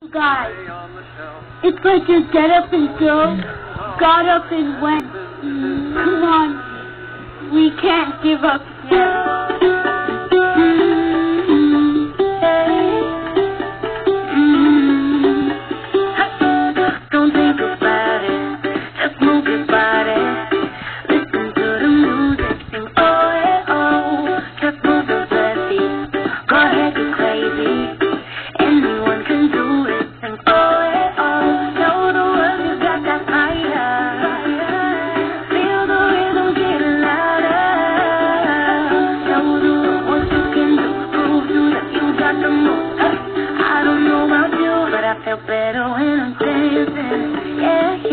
guys. It's like you get up and go, got up and went. Come on, we can't give up yet. Don't think about it, just move your body. Listen to the music, sing oh yeah oh. Just move your body, go ahead get crazy. Anyone can do it, sing oh yeah oh. Know the words, you got that fire. Feel the rhythm getting louder. Show the world what you can do, prove to them you got the move. I don't know about you, but I feel better when I'm dancing. Yeah.